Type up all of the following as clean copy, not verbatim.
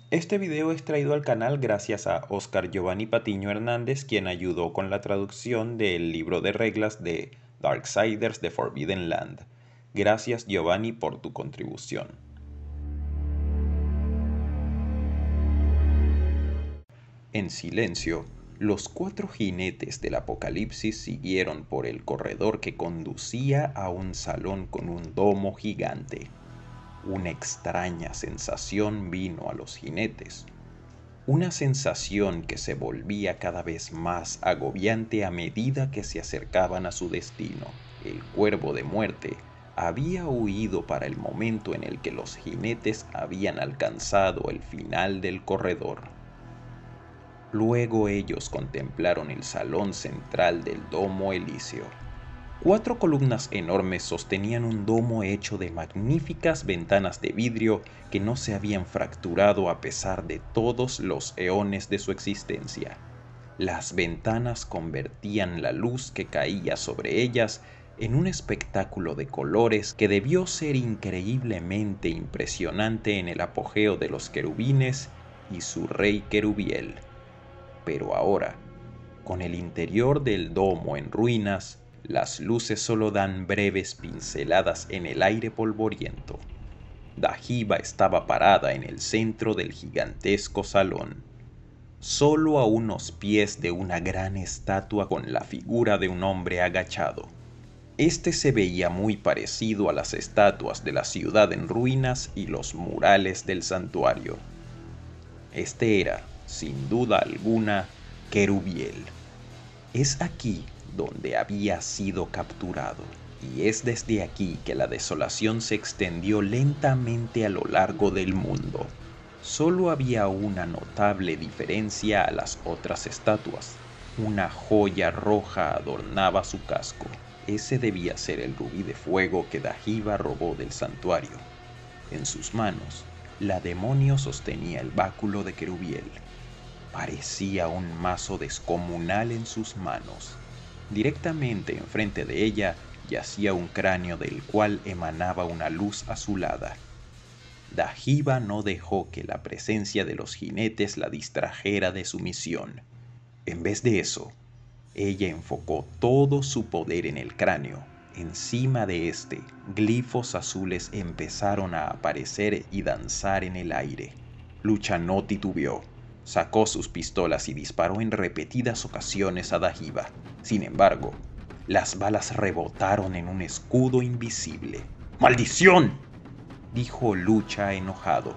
Este video es traído al canal gracias a Oscar Giovanni Patiño Hernández, quien ayudó con la traducción del libro de reglas de Darksiders The Forbidden Land. Gracias Giovanni por tu contribución. En silencio, los 4 jinetes del apocalipsis siguieron por el corredor que conducía a un salón con un domo gigante. Una extraña sensación vino a los jinetes. Una sensación que se volvía cada vez más agobiante a medida que se acercaban a su destino. El cuervo de muerte había huido para el momento en el que los jinetes habían alcanzado el final del corredor. Luego ellos contemplaron el salón central del domo elíseo. 4 columnas enormes sostenían un domo hecho de magníficas ventanas de vidrio que no se habían fracturado a pesar de todos los eones de su existencia. Las ventanas convertían la luz que caía sobre ellas en un espectáculo de colores que debió ser increíblemente impresionante en el apogeo de los querubines y su rey querubiel. Pero ahora, con el interior del domo en ruinas, las luces solo dan breves pinceladas en el aire polvoriento. Dahiba estaba parada en el centro del gigantesco salón, solo a unos pies de una gran estatua con la figura de un hombre agachado. Este se veía muy parecido a las estatuas de la ciudad en ruinas y los murales del santuario. Este era, sin duda alguna, Querubiel. Es aquí donde había sido capturado, y es desde aquí que la desolación se extendió lentamente a lo largo del mundo. Solo había una notable diferencia a las otras estatuas. Una joya roja adornaba su casco. Ese debía ser el rubí de fuego que Dahiba robó del santuario. En sus manos, la demonio sostenía el báculo de Querubiel. Parecía un mazo descomunal en sus manos. Directamente enfrente de ella yacía un cráneo del cual emanaba una luz azulada. Dahiba no dejó que la presencia de los jinetes la distrajera de su misión. En vez de eso, ella enfocó todo su poder en el cráneo. Encima de este, glifos azules empezaron a aparecer y danzar en el aire. Lucha no titubeó. Sacó sus pistolas y disparó en repetidas ocasiones a Dahiba. Sin embargo, las balas rebotaron en un escudo invisible. ¡Maldición!, dijo Lucha enojado.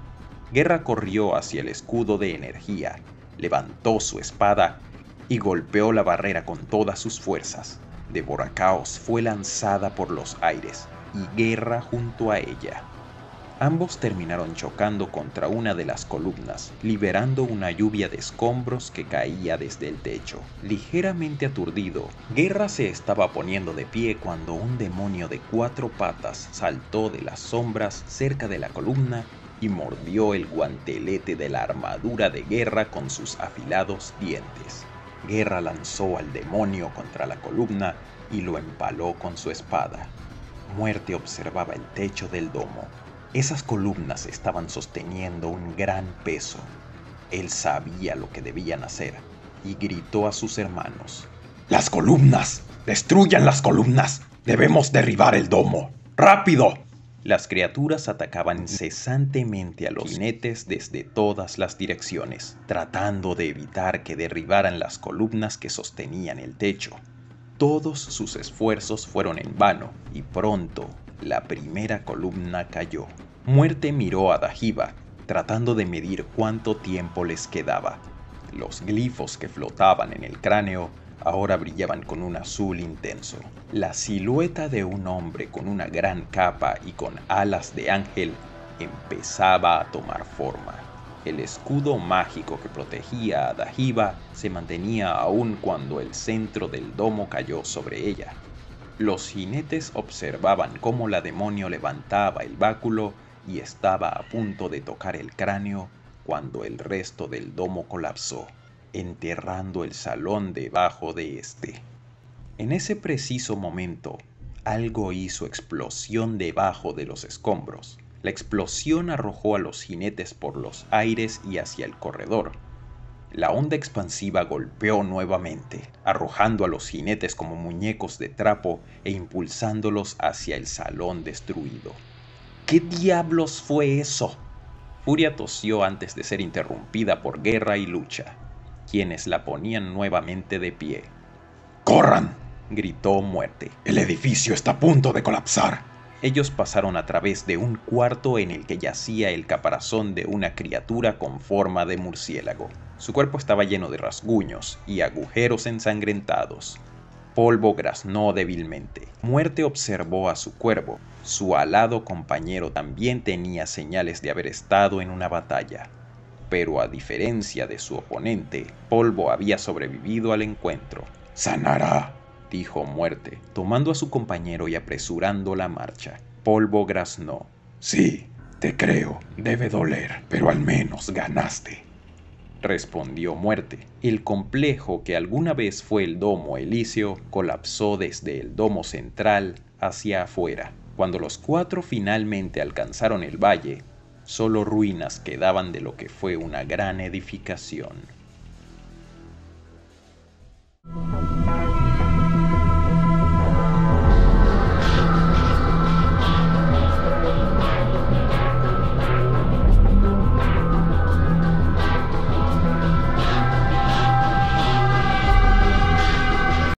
Guerra corrió hacia el escudo de energía, levantó su espada y golpeó la barrera con todas sus fuerzas. Devoracaos fue lanzada por los aires y Guerra junto a ella. Ambos terminaron chocando contra una de las columnas, liberando una lluvia de escombros que caía desde el techo. Ligeramente aturdido, Guerra se estaba poniendo de pie cuando un demonio de 4 patas saltó de las sombras cerca de la columna y mordió el guantelete de la armadura de Guerra con sus afilados dientes. Guerra lanzó al demonio contra la columna y lo empaló con su espada. Muerte observaba el techo del domo. Esas columnas estaban sosteniendo un gran peso. Él sabía lo que debían hacer y gritó a sus hermanos: ¡Las columnas! ¡Destruyan las columnas! ¡Debemos derribar el domo! ¡Rápido! Las criaturas atacaban incesantemente a los jinetes desde todas las direcciones, tratando de evitar que derribaran las columnas que sostenían el techo. Todos sus esfuerzos fueron en vano y pronto la primera columna cayó. Muerte miró a Dahiba, tratando de medir cuánto tiempo les quedaba. Los glifos que flotaban en el cráneo ahora brillaban con un azul intenso. La silueta de un hombre con una gran capa y con alas de ángel empezaba a tomar forma. El escudo mágico que protegía a Dahiba se mantenía aún cuando el centro del domo cayó sobre ella. Los jinetes observaban cómo la demonio levantaba el báculo y estaba a punto de tocar el cráneo cuando el resto del domo colapsó, enterrando el salón debajo de este. En ese preciso momento, algo hizo explosión debajo de los escombros. La explosión arrojó a los jinetes por los aires y hacia el corredor. La onda expansiva golpeó nuevamente, arrojando a los jinetes como muñecos de trapo e impulsándolos hacia el salón destruido. ¿Qué diablos fue eso? Furia tosió antes de ser interrumpida por Guerra y Lucha, quienes la ponían nuevamente de pie. ¡Corran!, gritó Muerte. ¡El edificio está a punto de colapsar! Ellos pasaron a través de un cuarto en el que yacía el caparazón de una criatura con forma de murciélago. Su cuerpo estaba lleno de rasguños y agujeros ensangrentados. Polvo graznó débilmente. Muerte observó a su cuervo. Su alado compañero también tenía señales de haber estado en una batalla. Pero a diferencia de su oponente, Polvo había sobrevivido al encuentro. ¡Sanará!, dijo Muerte, tomando a su compañero y apresurando la marcha. Polvo graznó. Sí, te creo, debe doler, pero al menos ganaste, respondió Muerte. El complejo que alguna vez fue el Domo Elíseo colapsó desde el domo central hacia afuera. Cuando los cuatro finalmente alcanzaron el valle, solo ruinas quedaban de lo que fue una gran edificación.